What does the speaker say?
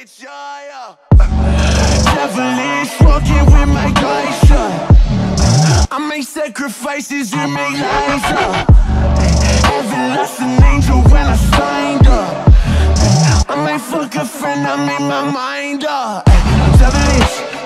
bitch, yeah. Devilish, walking with my guys, I make sacrifices, you make lives, Heaven lost an angel when I signed up. I might fuck a friend, I made my mind up. Devilish.